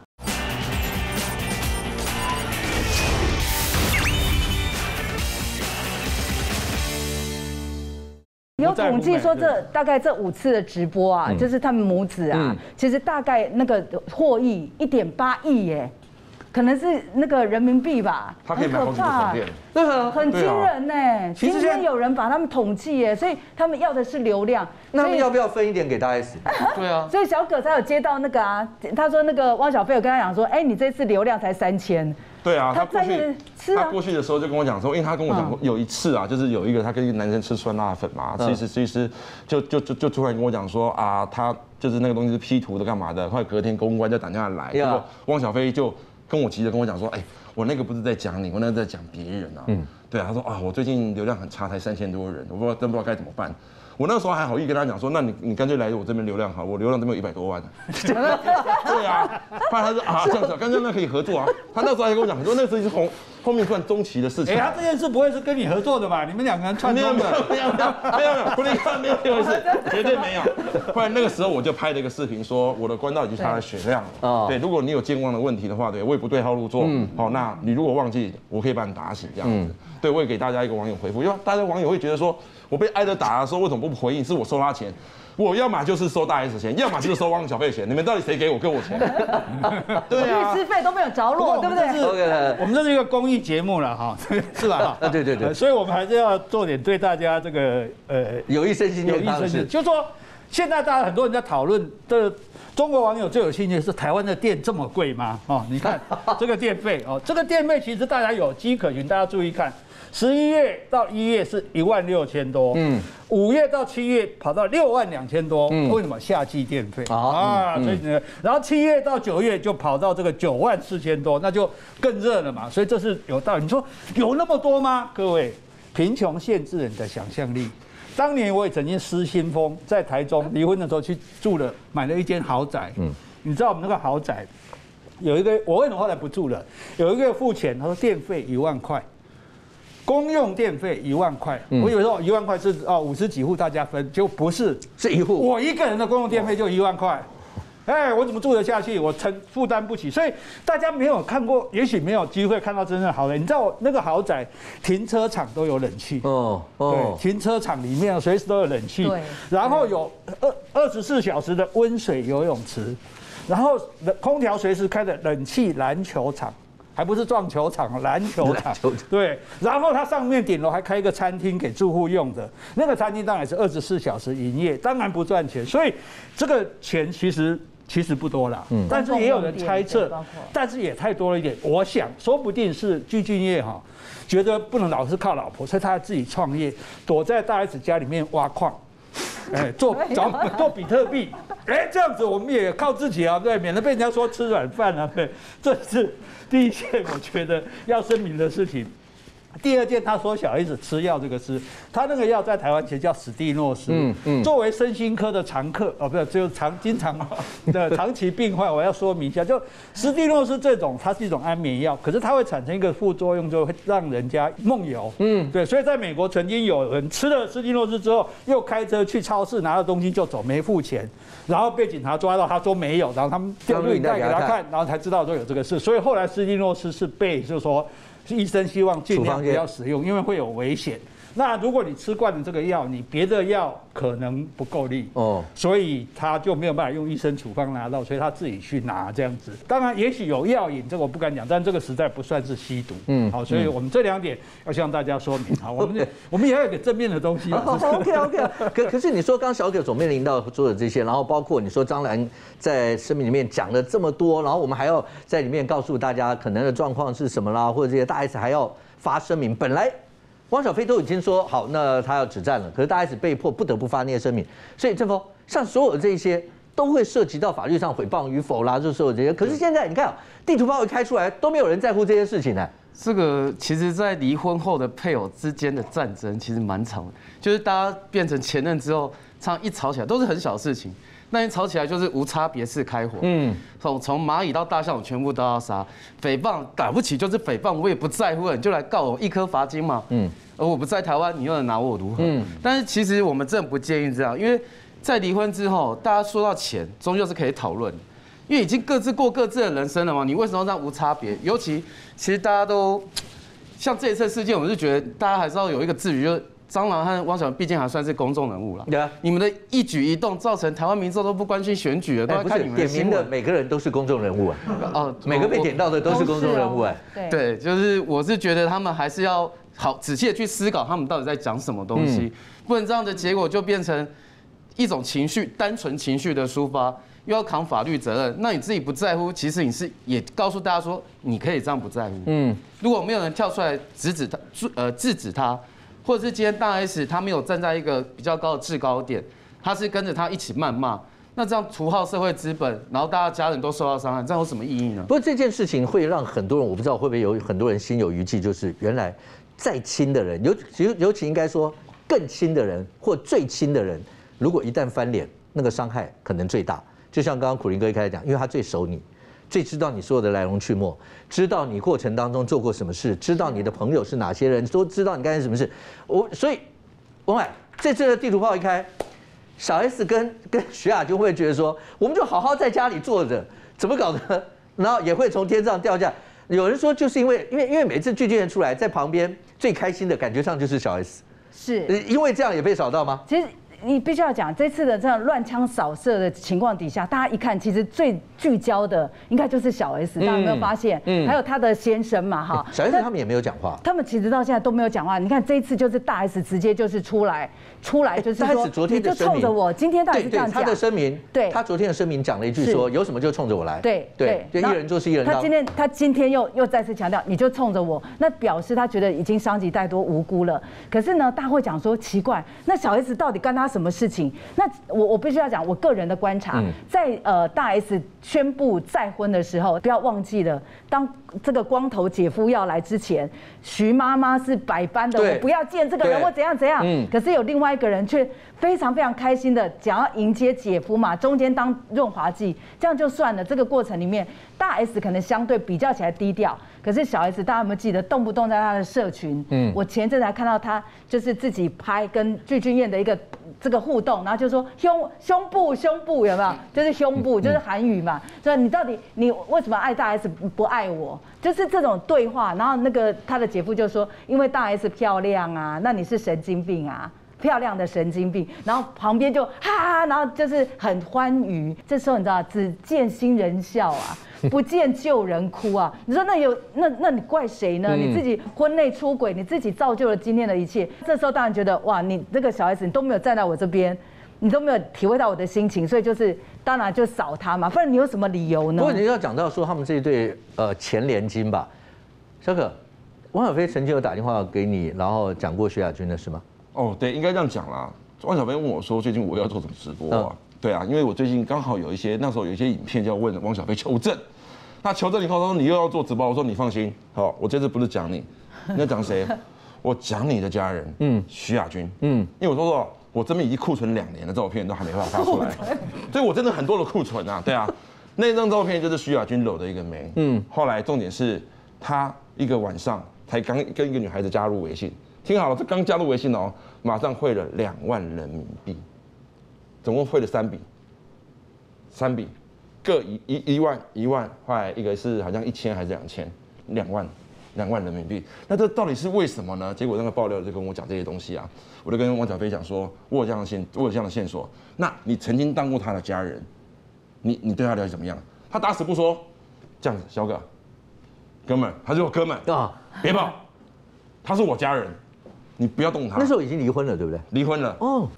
有统计说大概这5次的直播啊，就是他们母子啊，其实大概那个获益1.8亿耶，可能是那个人民币吧， 他可以买好几个床垫， 很惊人呢。今天有人把他们统计耶，所以他们要的是流量。 那他们要不要分一点给大 S？ 对啊， 所以小葛才有接到那个啊，他说那个汪小菲有跟他讲说，你这次流量才3000。 对啊，他过去的时候就跟我讲说，因为他跟我讲过有一次啊，就是有一个他跟一个男生吃酸辣粉嘛，其实就突然跟我讲说啊，他就是那个东西是 P 图的干嘛的，后来隔天公关就打电话来，结果汪小菲就跟我急着跟我讲说， 我那个不是在讲你，我那个在讲别人啊。对啊，他说啊，我最近流量很差，才3000多人，我真不知道该怎么办。我那时候还好意跟他讲说，那你干脆来我这边流量好，我流量这边有100多万。对啊，后来他说啊这样子，干脆那可以合作啊。他那时候还跟我讲很多，那个事情是后面算中期的事情。 他这件事不会是跟你合作的吧？你们2个人串通的？ 没有，不能看，没有这回事，绝对没有。后来那个时候我就拍了一个视频，说我的官道已经差了血量了。对，如果你有健忘的问题的话，对我也不对号入座。好，那你如果忘记，我可以把你打醒这样子。对，我也给大家一个网友回复，因为大家网友会觉得说，我被挨着打的时候为什么不回应？是我收他钱，我要么就是收大 S 钱，要么就是收汪小菲钱，你们到底谁给我钱？对啊， 律师费都没有着落，对不对？ 我们这是一个公益节目了哈，是吧？ 对， 所以我们还是要做点对大家这个有益身心健康的事。 就是说，现在大家很多人在讨论这。中国网友最有兴趣的是台湾的电这么贵吗？你看这个电费这个电费其实大家有迹可循，大家注意看，11月到1月是16000多，5月到7月跑到62000多，为什么？夏季电费所以呢，然后7月到9月就跑到这个94000多，那就更热了嘛，所以这是有道理。你说有那么多吗？各位，贫穷限制人的想象力。当年我也曾经失心疯，在台中离婚的时候去买了一间豪宅。你知道我们那个豪宅有一个，我为什么后来不住了？有一个付钱，他说电费1万块，公用电费1万块。我以为说1万块是50几户大家分，就不是， 是一户。 我一个人的公用电费就1万块。我怎么住得下去？我负担不起，所以大家没有看过，也许没有机会看到真正的豪宅。你知道我那个豪宅停车场都有冷气对，停车场里面随时都有冷气，然后有24小时的温水游泳池，然后空调随时开的冷气篮球场。还不是撞球场，篮球场。对，然后它上面顶楼还开一个餐厅给住户用的，那个餐厅当然是24小时营业，当然不赚钱，所以这个钱其实不多啦。但是也有人猜测，但是也太多了一点。我想，说不定是具俊晔觉得不能老是靠老婆，所以他自己创业，躲在大 S 家里面挖矿。做比特币，这样子我们也靠自己啊，对，免得被人家说吃软饭啊，对，这是第一件我觉得要声明的事情。第二件，他说小 S 吃药这个事，他那个药在台湾其实叫史蒂诺斯。作为身心科的常客，不是，就是经常的长期病患，我要说明一下，就史蒂诺斯这种，它是一种安眠药，可是它会产生一个副作用，就会让人家梦游。对，所以在美国曾经有人吃了史蒂诺斯之后，又开车去超市拿了东西就走，没付钱，然后被警察抓到，他说没有，然后他们调录影带给他看，然后才知道说有这个事，所以后来史蒂诺斯是被就是说。医生希望尽量不要使用，因为会有危险。那如果你吃惯了这个药，你别的药可能不够力所以他就没有办法用医生处方拿到，所以他自己去拿这样子。当然，也许有药瘾，这个我不敢讲，但这个实在不算是吸毒。好，所以我们这2点要向大家说明。好，我们也要有点正面的东西。 OK。可是你说刚小葛总面临到所有这些，然后包括你说张兰在声明里面讲了这么多，然后我们还要在里面告诉大家可能的状况是什么啦，或者这些大 S 还要发声明，本来。汪小菲都已经说好，那他要止战了，可是大 S 被迫不得不发那些声明，所以正峰像所有的这些都会涉及到法律上诽谤与否啦，就所有这些。可是现在你看，地图炮一开出来，都没有人在乎这些事情呢。 这个其实，在离婚后的配偶之间的战争其实蛮长的，就是大家变成前任之后，常一吵起来都是很小事情。那一吵起来就是无差别式开火，从蚂蚁到大象，我全部都要杀。诽谤打不起就是诽谤，我也不在乎了，你就来告我1颗罚金嘛。而我不在台湾，你又能拿我如何？但是其实我们真的不建议这样，因为在离婚之后，大家说到钱，终究是可以讨论，因为已经各自过各自的人生了嘛。你为什么要这样无差别？尤其其实大家都像这一次事件，我们是觉得大家还是要有一个自觉，就是。张兰和汪小菲毕竟还算是公众人物了，你们的一举一动造成台湾民众都不关心选举了，都要看你们的新闻。 点名的每个人都是公众人物每个被点到的都是公众人物对，就是我是觉得他们还是要好仔细的去思考他们到底在讲什么东西，不然这样的结果就变成一种情绪，单纯情绪的抒发，又要扛法律责任。那你自己不在乎，其实你是也告诉大家说你可以这样不在乎。如果没有人跳出来制止他。或者是今天大 S 他没有站在一个比较高的制高点，他是跟着他一起谩骂， 那这样除耗社会资本，然后大家家人都受到伤害，这样有什么意义呢？ 不过这件事情会让很多人，我不知道会不会有很多人心有余悸，就是原来再亲的人，尤其应该说更亲的人或最亲的人，如果一旦翻脸，那个伤害可能最大。就像刚刚苦苓哥一开始讲，因为他最熟你，最知道你所有的来龙去脉，知道你过程当中做过什么事，知道你的朋友是哪些人，都知道你干什么事。所以文海这次的地图炮一开。小 S 跟徐亚军会觉得说，我们就好好在家里坐着，怎么搞的？然后也会从天上掉下。有人说，就是因为每次具俊晔出来，在旁边最开心的感觉上就是小 S， 是因为这样也被扫到吗？ 其实你必须要讲，这次的这样乱枪扫射的情况底下，大家一看，其实最聚焦的应该就是小 S， 大家有没有发现？还有他的先生嘛，哈。 小 S 他们也没有讲话， 他们其实到现在都没有讲话。你看这一次就是大 S 直接就是出来就是说，你就冲着我。今天大 S 这样讲， 他的声明，对，他昨天的声明讲了一句说，有什么就冲着我来。对，就一人做事一人当。 他今天又再次强调，你就冲着我，那表示他觉得已经伤及太多无辜了。可是呢，大家会讲说奇怪，那小 S 到底干他什么事情？那我必须要讲我个人的观察，在大 S 宣布再婚的时候，不要忘记了，当这个光头姐夫要来之前，徐妈妈是百般的，我不要见这个人，我怎样怎样。可是有另外一个人却非常非常开心的想要迎接姐夫嘛，中间当润滑剂，这样就算了。这个过程里面，大 S 可能相对比较起来低调，可是小 S 大家有没有记得，动不动在他的社群，我前阵才看到他就是自己拍跟具俊晔的一个这个互动，然后就说胸部有没有？就是胸部，就是韩语嘛。所以你为什么爱大 S 不爱我？就是这种对话。然后那个他的姐夫就说，因为大 S 漂亮啊，那你是神经病啊。漂亮的神经病，然后旁边就哈，然后就是很欢愉。这时候你知道，只见新人笑啊，不见旧人哭啊。你说那你怪谁呢？你自己婚内出轨，你自己造就了今天的一切。这时候当然觉得哇，你这个小 S 你都没有站在我这边，你都没有体会到我的心情，所以就是当然就扫他嘛。不然你有什么理由呢？ 不过你要讲到说他们这一对前联金吧，小可，汪小菲曾经有打电话给你，然后讲过徐亚军的事吗？ 哦，对，应该这样讲啦。汪小菲问我说，最近我要做什么直播啊？对啊，因为我最近刚好那时候有一些影片要问汪小菲求证。那求证以后，他说你又要做直播，我说你放心，好，我这次不是讲你，你要讲谁？我讲你的家人，徐亚军，因为我说我这边已经库存2年的照片都还没办法发出来，所以我真的很多的库存啊，对啊。那张照片就是徐亚军搂的一个妹，后来重点是他一个晚上才刚跟一个女孩子加入微信。听好了，这刚加入微信哦，马上汇了2万人民币，总共汇了3笔，各一万，后来一个是好像1000还是2000，2万人民币。那这到底是为什么呢？结果那个爆料就跟我讲这些东西啊，我就跟汪小菲讲说，我有这样的线索。那你曾经当过他的家人，你对他了解怎么样？他打死不说，这样子，小哥们，他是我哥们啊，别跑，他是我家人。你不要动他。 那时候已经离婚了，对不对？ 离婚了。哦。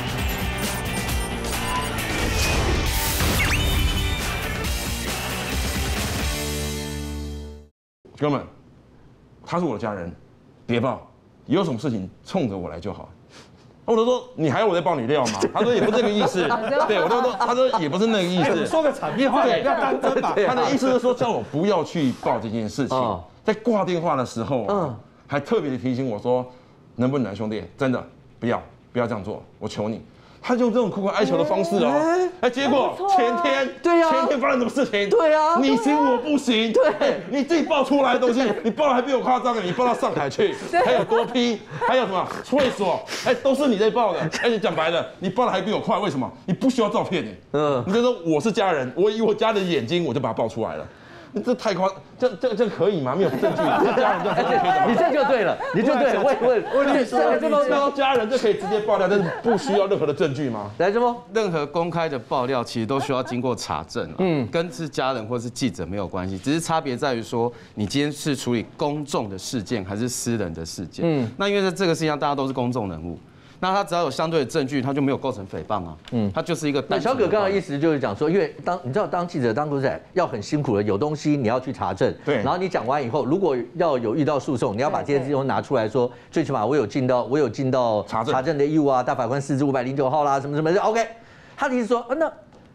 哥们，他是我的家人，别爆，有什么事情冲着我来就好。我就说你还要我再爆你料吗？他说也不是这个意思。对，我就说他说也不是那个意思。 说个场面话，不要当真嘛。 他的意思是说叫我不要去报这件事情。在挂电话的时候，还特别提醒我说。能不能，兄弟，真的不要这样做，我求你。他就用这种苦苦哀求的方式哦，结果前天发生什么事情？ 对啊， 你行我不行，对，你自己爆出来的东西，你爆的还比我夸张，你爆到上海去，还有多批，还有什么会所，都是你在爆的，而且讲白了，你爆的还比我快，为什么？你不需要照片，你就说我是家人，我以我家人的眼睛，我就把它爆出来了。这太夸，这可以吗？没有证据，家人你这就对了，你就对了。 问题是这都家人就可以直接爆料，但是不需要任何的证据吗？ 来，什么？ 任何公开的爆料其实都需要经过查证，跟是家人或是记者没有关系，只是差别在于说你今天是处理公众的事件还是私人的事件。那因为在这个事情上大家都是公众人物。那他只要有相对的证据，他就没有构成诽谤啊。他就是一个。 那小葛刚刚的意思就是讲说，因为你知道当记者当主宰要很辛苦的，有东西你要去查证， 对。 然后你讲完以后，如果要有遇到诉讼，你要把这些资料拿出来说，最起码我有尽到查证的义务啊，大法官4至509号啦，什么什么的 ，OK。他的意思说，那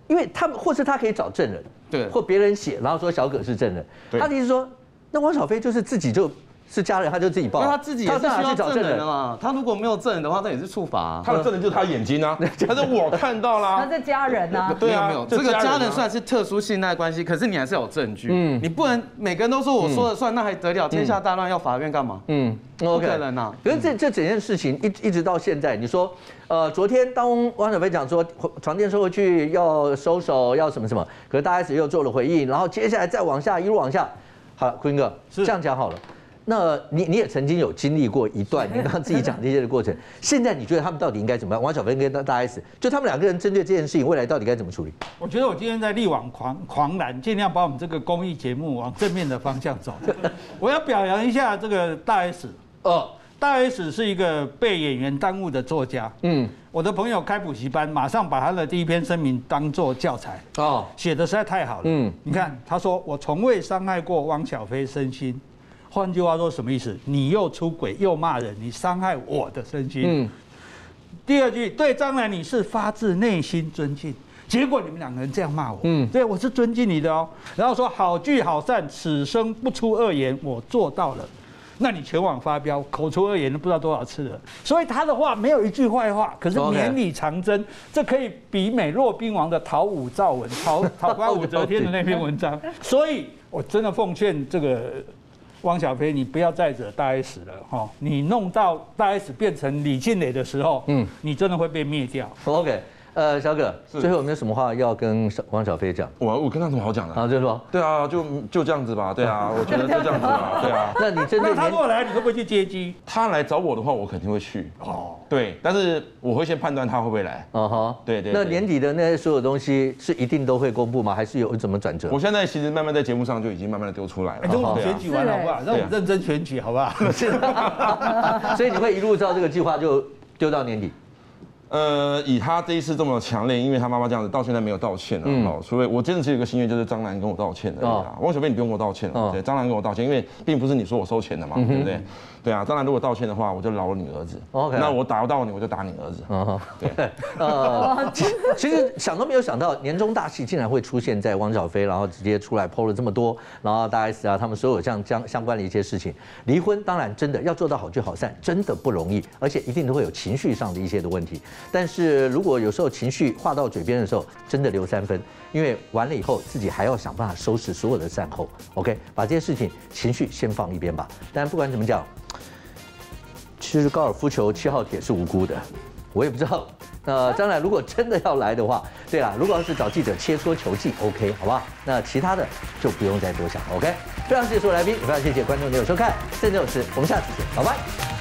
因为他们或是他可以找证人， 对， 或别人写，然后说小葛是证人。他的意思说，那汪小菲就是自己就是家人，他就自己报， 那他自己也是需要证人的嘛。他如果没有证人的话，那也是触法。 他的证人就是他眼睛啊，他说我看到啦。 他是家人啊。 对啊，没有这个家人算是特殊信赖关系，可是你还是有证据。你不能每个人都说我说了算，那还得了？天下大乱要法院干嘛？不可能啊。 可是这整件事情一直到现在，你说，昨天当汪小菲讲说床垫收回去要收手要什么什么，可是大 S 又做了回应，然后接下来再往下一路往下，好，坤哥这样讲好了。那你也曾经有经历过一段你刚刚自己讲这些的过程，现在你觉得他们到底应该怎么办？汪小菲跟大 S， 就他们两个人针对这件事情，未来到底该怎么处理？ 我觉得我今天在力挽狂澜，尽量把我们这个公益节目往正面的方向走。我要表扬一下这个大 S， 大 S 是一个被演员耽误的作家。我的朋友开补习班，马上把他的第一篇声明当作教材。写的实在太好了。你看他说我从未伤害过汪小菲身心。换句话说，什么意思？你又出轨又骂人，你伤害我的身心。第二句，对张兰女士发自内心尊敬，结果你们两个人这样骂我，对，我是尊敬你的哦。然后说好聚好散，此生不出恶言，我做到了。那你全网发飙，口出恶言都不知道多少次了。所以他的话没有一句坏话，可是绵里藏针，这可以媲美骆宾王的讨武曌文，讨关武则天的那篇文章。所以我真的奉劝这个。汪小菲，你不要再惹大 S 了哈！你弄到大 S 变成李庆磊的时候，你真的会被灭掉。 OK，小葛，最后有没有什么话要跟汪小菲讲？ 我跟他怎么好讲的？ 就是说， 对啊，就这样子吧，对啊，我觉得就这样子吧，对啊。 那你针对他如果来，你会不会去接机？ 他来找我的话，我肯定会去。对，但是我会先判断他会不会来。对。 那年底的那些所有东西是一定都会公布吗？还是有怎么转折？ 我现在其实慢慢在节目上就已经慢慢的丢出来了。 等我们选举完好不好？让我们认真选举好不好？ 所以你会一路照这个计划就丢到年底。 以他这一次这么强烈，因为他妈妈这样子到现在没有道歉了，所以我真的是有一个心愿，就是张兰跟我道歉的。汪小菲你不用跟我道歉了，对，张兰跟我道歉，因为并不是你说我收钱的嘛，对不对？对啊，张兰如果道歉的话，我就饶了你儿子。那我打不到你，我就打你儿子。 对，其实想都没有想到，年终大戏竟然会出现在汪小菲，然后直接出来 PO 了这么多，然后大 S 啊，他们所有相关的一些事情。离婚当然真的要做到好聚好散，真的不容易，而且一定都会有情绪上的一些的问题。但是如果有时候情绪话到嘴边的时候，真的留3分，因为完了以后自己还要想办法收拾所有的善后。OK， 把这些事情情绪先放一边吧。但不管怎么讲，其实高尔夫球7号铁是无辜的，我也不知道。当然，如果真的要来的话，对啦，如果要是找记者切磋球技 ，OK， 好不好？那其他的就不用再多想 ，OK。非常谢谢所有来宾，也非常谢谢观众朋友收看《政治有事》，我们下次见，拜拜。